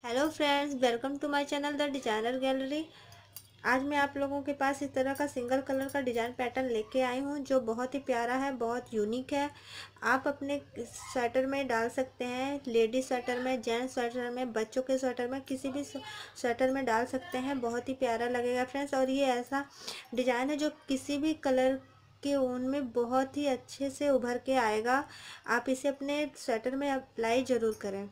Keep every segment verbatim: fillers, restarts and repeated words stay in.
Hello friends, welcome to my channel the designer gallery. आज मैं आप लोगों के पास इस तरह का सिंगल कलर का डिजाइन पैटर्न लेके आई हूँ जो बहुत ही प्यारा है, बहुत यूनिक है। आप अपने स्वेटर में डाल सकते हैं, लेडीज स्वेटर में, जेंट्स स्वेटर में, बच्चों के स्वेटर में, किसी भी स्वेटर में डाल सकते हैं। बहुत ही प्यारा लगेगा फ्रेंड्स। और ये ऐसा डिजाइन है जो किसी भी कलर के ऊन में बहुत ही अच्छे से उभर के आएगा। आप इसे अपने स्वेटर में अप्लाई ज़रूर करें।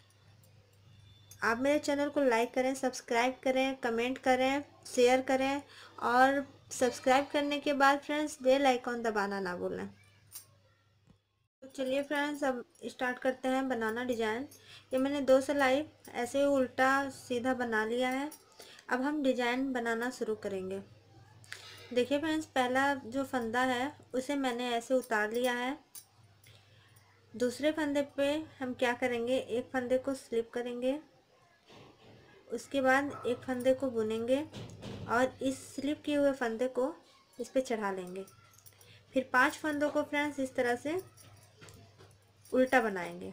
आप मेरे चैनल को लाइक करें, सब्सक्राइब करें, कमेंट करें, शेयर करें और सब्सक्राइब करने के बाद फ्रेंड्स बेल आइकॉन दबाना ना भूलें। तो चलिए फ्रेंड्स, अब स्टार्ट करते हैं बनाना डिजाइन। ये मैंने दो सिलाई ऐसे उल्टा सीधा बना लिया है। अब हम डिजाइन बनाना शुरू करेंगे। देखिए फ्रेंड्स, पहला जो फंदा है उसे मैंने ऐसे उतार लिया है। दूसरे फंदे पे हम क्या करेंगे, एक फंदे को स्लिप करेंगे, उसके बाद एक फंदे को बुनेंगे और इस स्लिप किए हुए फंदे को इस पे चढ़ा लेंगे। फिर पांच फंदों को फ्रेंड्स इस तरह से उल्टा बनाएंगे।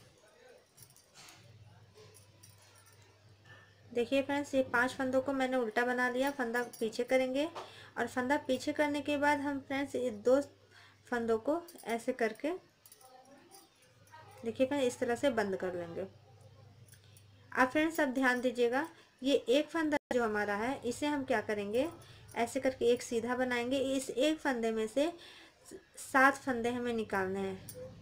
देखिए फ्रेंड्स, ये पांच फंदों को मैंने उल्टा बना लिया। फंदा पीछे करेंगे और फंदा पीछे करने के बाद हम फ्रेंड्स ये दो फंदों को ऐसे करके देखिए फ्रेंड्स इस तरह से बंद कर लेंगे। अब फ्रेंड्स अब ध्यान दीजिएगा, ये एक फंदा जो हमारा है इसे हम क्या करेंगे, ऐसे करके एक सीधा बनाएंगे। इस एक फंदे में से सात फंदे हमें निकालने हैं।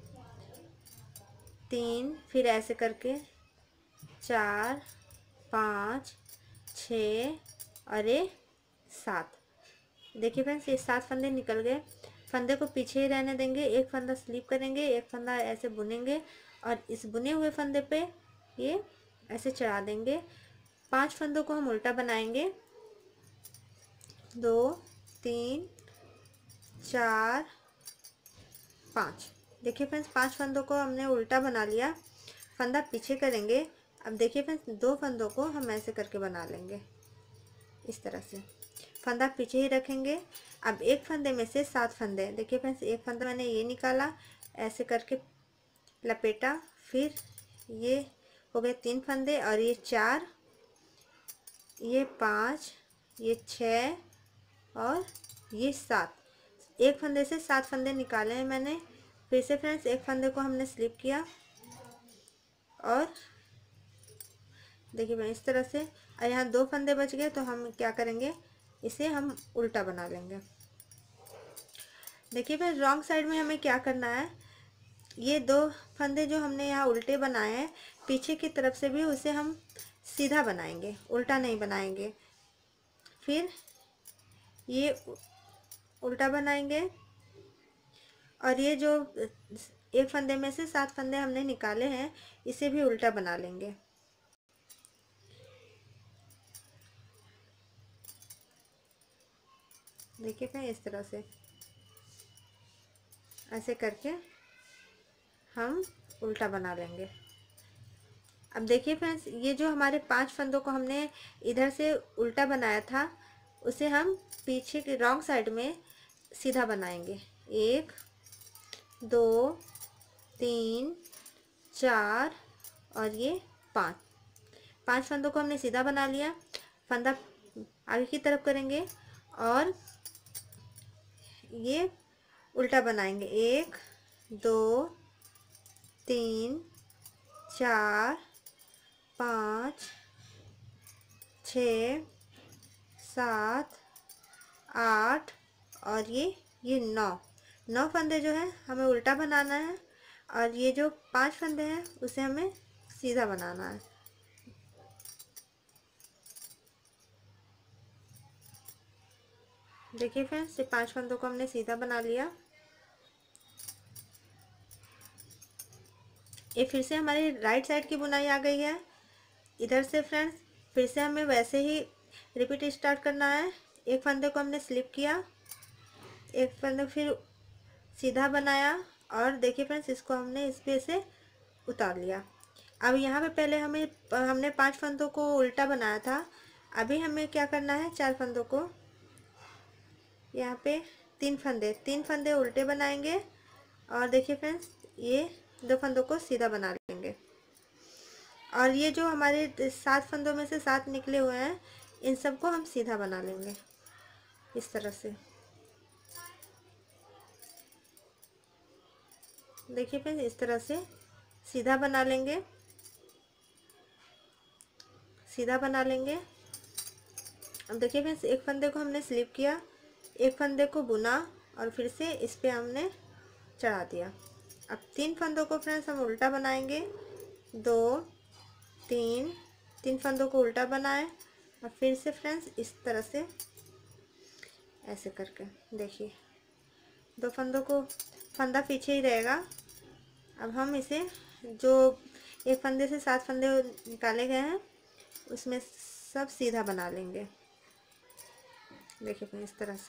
तीन, फिर ऐसे करके चार, पाँच, छ और ये सात। देखिए फ्रेंड्स, ये सात फंदे निकल गए। फंदे को पीछे ही रहने देंगे, एक फंदा स्लिप करेंगे, एक फंदा ऐसे बुनेंगे और इस बुने हुए फंदे पे ये ऐसे चढ़ा देंगे। पांच फंदों को हम उल्टा बनाएंगे। दो, तीन, चार, पाँच। देखिए फ्रेंड्स, पांच फंदों को हमने उल्टा बना लिया। फंदा पीछे करेंगे। अब देखिए फ्रेंड्स, दो फंदों को हम ऐसे करके बना लेंगे इस तरह से। फंदा पीछे ही रखेंगे। अब एक फंदे में से सात फंदे, देखिए फ्रेंड्स, एक फंदा मैंने ये निकाला, ऐसे करके लपेटा, फिर ये हो गए तीन फंदे और ये चार, ये पाँच, ये छः और ये सात। एक फंदे से सात फंदे निकाले हैं मैंने। फिर से फ्रेंड्स एक फंदे को हमने स्लिप किया और देखिए मैं इस तरह से, और यहाँ दो फंदे बच गए तो हम क्या करेंगे, इसे हम उल्टा बना लेंगे। देखिए फिर रॉन्ग साइड में हमें क्या करना है, ये दो फंदे जो हमने यहाँ उल्टे बनाए हैं, पीछे की तरफ से भी उसे हम सीधा बनाएंगे, उल्टा नहीं बनाएंगे। फिर ये उल्टा बनाएंगे और ये जो एक फंदे में से सात फंदे हमने निकाले हैं इसे भी उल्टा बना लेंगे। देखिए फिर इस तरह से ऐसे करके हम उल्टा बना लेंगे। अब देखिए फ्रेंड्स, ये जो हमारे पांच फंदों को हमने इधर से उल्टा बनाया था उसे हम पीछे के रॉन्ग साइड में सीधा बनाएंगे। एक, दो, तीन, चार और ये पाँच। पांच फंदों को हमने सीधा बना लिया। फंदा आगे की तरफ करेंगे और ये उल्टा बनाएंगे। एक, दो, तीन, चार, पाँच, छ, सात, आठ और ये ये नौ। नौ फंदे जो है हमें उल्टा बनाना है और ये जो पांच फंदे हैं उसे हमें सीधा बनाना है। देखिए फ्रेंड्स, ये पांच फंदों को हमने सीधा बना लिया। ये फिर से हमारी राइट साइड की बुनाई आ गई है। इधर से फ्रेंड्स फिर से हमें वैसे ही रिपीट स्टार्ट करना है। एक फंदे को हमने स्लिप किया, एक फंदे फिर सीधा बनाया और देखिए फ्रेंड्स इसको हमने इस पे से उतार लिया। अब यहाँ पे पहले हमें हमने पांच फंदों को उल्टा बनाया था। अभी हमें क्या करना है, चार फंदों को यहाँ पे तीन फंदे तीन फंदे उल्टे बनाएंगे और देखिए फ्रेंड्स ये दो फंदों को सीधा बना लेंगे और ये जो हमारे सात फंदों में से सात निकले हुए हैं, इन सबको हम सीधा बना लेंगे इस तरह से। देखिए फ्रेंड्स, इस तरह से सीधा बना लेंगे, सीधा बना लेंगे। अब देखिए फ्रेंड्स, एक फंदे को हमने स्लिप किया, एक फंदे को बुना और फिर से इस पे हमने चढ़ा दिया। अब तीन फंदों को फ्रेंड्स हम उल्टा बनाएंगे, दो तीन, तीन फंदों को उल्टा बनाएं और फिर से फ्रेंड्स इस तरह से ऐसे करके देखिए, दो फंदों को, फंदा पीछे ही रहेगा। अब हम इसे, जो एक फंदे से सात फंदे निकाले गए हैं, उसमें सब सीधा बना लेंगे। देखिए इस तरह से।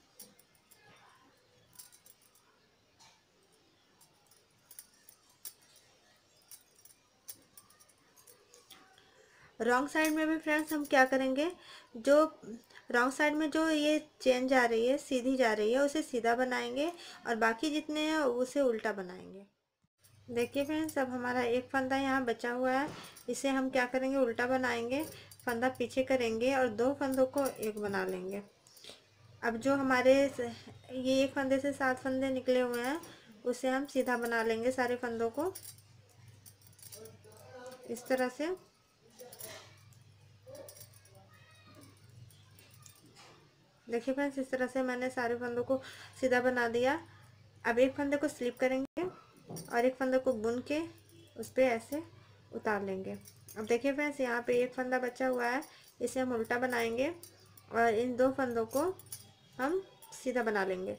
रॉन्ग साइड में भी फ्रेंड्स हम क्या करेंगे, जो रॉन्ग साइड में जो ये चेन जा रही है, सीधी जा रही है, उसे सीधा बनाएंगे और बाकी जितने हैं उसे उल्टा बनाएंगे। देखिए फ्रेंड्स, अब हमारा एक फंदा यहाँ बचा हुआ है, इसे हम क्या करेंगे, उल्टा बनाएंगे, फंदा पीछे करेंगे और दो फंदों को एक बना लेंगे। अब जो हमारे ये एक फंदे से सात फंदे निकले हुए हैं, उसे हम सीधा बना लेंगे सारे फंदों को इस तरह से। देखिए फ्रेंड्स, इस तरह से मैंने सारे फंदों को सीधा बना दिया। अब एक फंदे को स्लिप करेंगे और एक फंदे को बुन के उस पर ऐसे उतार लेंगे। अब देखिए फ्रेंड्स, यहाँ पे एक फंदा बचा हुआ है, इसे हम उल्टा बनाएंगे और इन दो फंदों को हम सीधा बना लेंगे।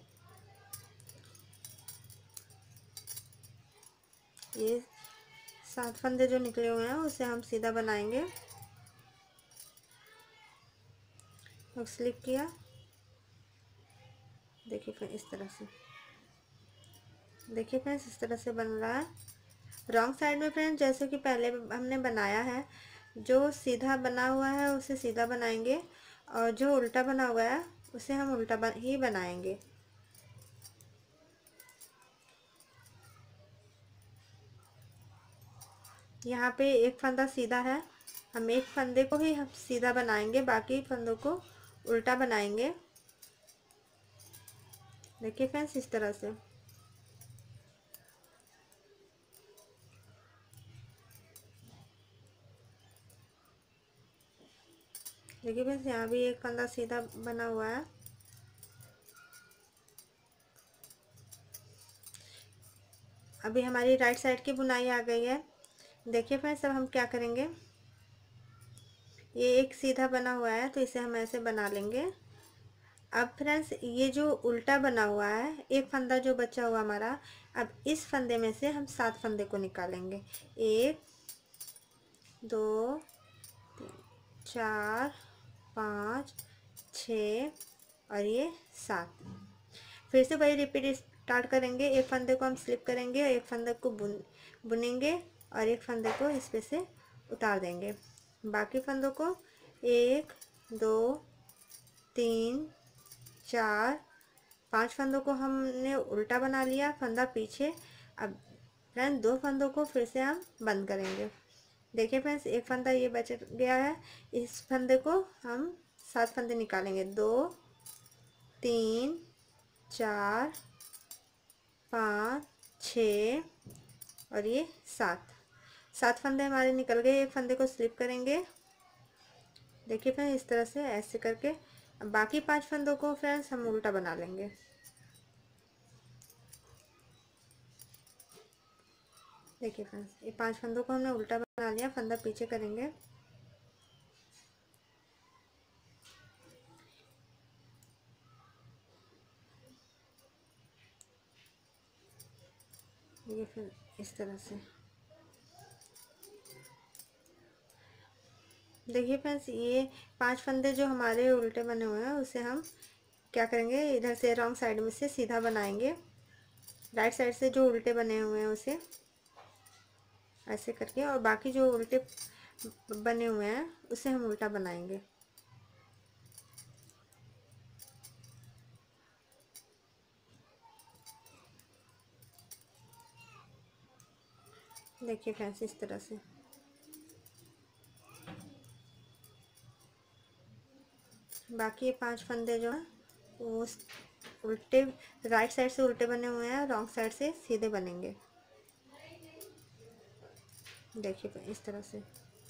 ये सात फंदे जो निकले हुए हैं उसे हम सीधा बनाएंगे। और स्लिप किया, देखिए फ्रेंड्स इस तरह से। देखिए फ्रेंड्स, इस तरह से बन रहा है। रॉन्ग साइड में फ्रेंड्स जैसे कि पहले हमने बनाया है, जो सीधा बना हुआ है उसे सीधा बनाएंगे और जो उल्टा बना हुआ है उसे हम उल्टा बन, ही बनाएंगे। यहाँ पे एक फंदा सीधा है, हम एक फंदे को ही हम सीधा बनाएंगे, बाकी फंदों को उल्टा बनाएंगे। देखिए फ्रेंड्स, इस तरह से। देखिए फ्रेंड्स, यहाँ भी एक फंदा सीधा बना हुआ है। अभी हमारी राइट साइड की बुनाई आ गई है। देखिए फ्रेंड्स, अब हम क्या करेंगे, ये एक सीधा बना हुआ है तो इसे हम ऐसे बना लेंगे। अब फ्रेंड्स, ये जो उल्टा बना हुआ है, एक फंदा जो बचा हुआ हमारा, अब इस फंदे में से हम सात फंदे को निकालेंगे। एक, दो, तीन, चार, पाँच, छ और ये सात। फिर से वही रिपीट स्टार्ट करेंगे। एक फंदे को हम स्लिप करेंगे और एक फंदे को बुन बुनेंगे और एक फंदे को इस पे से उतार देंगे। बाकी फंदों को एक, दो, तीन, चार, पांच फंदों को हमने उल्टा बना लिया, फंदा पीछे। अब फ्रेंड्स, दो फंदों को फिर से हम बंद करेंगे। देखिए फ्रेंड्स, एक फंदा ये बच गया है, इस फंदे को हम सात फंदे निकालेंगे। दो, तीन, चार, पाँच, छ और ये सात। सात फंदे हमारे निकल गए। एक फंदे को स्लिप करेंगे, देखिए फ्रेंड्स इस तरह से ऐसे करके। अब बाकी पांच फंदों को फ्रेंड्स हम उल्टा बना लेंगे। देखिए फ्रेंड्स, ये पांच फंदों को हमने उल्टा बना लिया, फंदा पीछे करेंगे। ये फिर इस तरह से। देखिए फ्रेंड्स, ये पांच फंदे जो हमारे उल्टे बने हुए हैं उसे हम क्या करेंगे, इधर से रॉन्ग साइड में से सीधा बनाएंगे। राइट साइड से जो उल्टे बने हुए हैं उसे ऐसे करके, और बाकी जो उल्टे बने हुए हैं उसे हम उल्टा बनाएंगे। देखिए फ्रेंड्स, इस तरह से। बाकी ये पांच फंदे जो हैं वो उल्टे, राइट साइड से उल्टे बने हुए हैं, रॉन्ग साइड से सीधे बनेंगे। देखिए इस तरह से।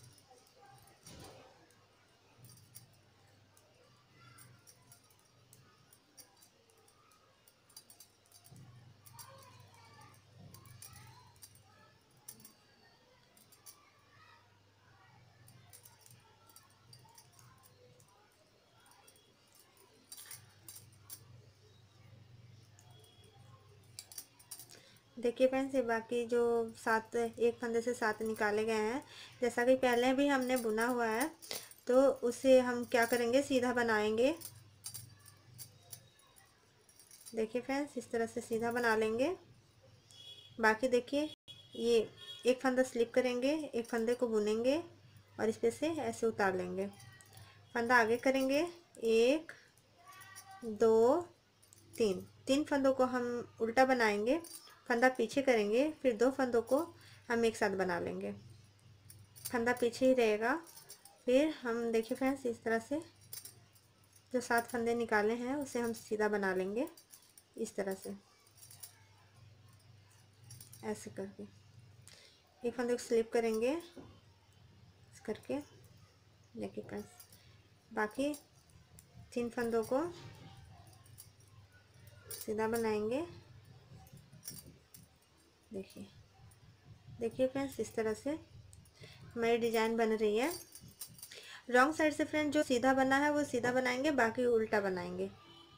देखिए फ्रेंड्स, ये बाकी जो सात, एक फंदे से सात निकाले गए हैं, जैसा कि पहले भी हमने बुना हुआ है, तो उसे हम क्या करेंगे, सीधा बनाएंगे। देखिए फ्रेंड्स, इस तरह से सीधा बना लेंगे। बाकी देखिए, ये एक फंदा स्लिप करेंगे, एक फंदे को बुनेंगे और इस पे से ऐसे उतार लेंगे। फंदा आगे करेंगे, एक, दो, तीन, तीन फंदों को हम उल्टा बनाएंगे, फंदा पीछे करेंगे, फिर दो फंदों को हम एक साथ बना लेंगे, फंदा पीछे ही रहेगा। फिर हम देखिए फ्रेंड्स, इस तरह से जो सात फंदे निकाले हैं उसे हम सीधा बना लेंगे, इस तरह से ऐसे करके। एक फंदे को स्लिप करेंगे इस करके। देखिए फ्रेंड्स, बाकी तीन फंदों को सीधा बनाएंगे। देखिए देखिए फ्रेंड्स, इस तरह से हमारी डिजाइन बन रही है। रॉन्ग साइड से फ्रेंड जो सीधा बना है वो सीधा बनाएंगे, बाकी उल्टा बनाएंगे।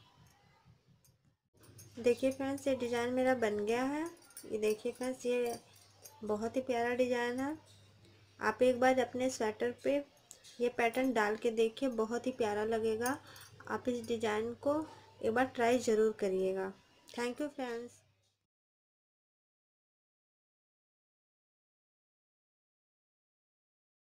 देखिए फ्रेंड्स, ये डिजाइन मेरा बन गया है। ये देखिए फ्रेंड्स, ये बहुत ही प्यारा डिजाइन है। आप एक बार अपने स्वेटर पे ये पैटर्न डाल के देखिए, बहुत ही प्यारा लगेगा। आप इस डिजाइन को एक बार ट्राई ज़रूर करिएगा। Thank you friends.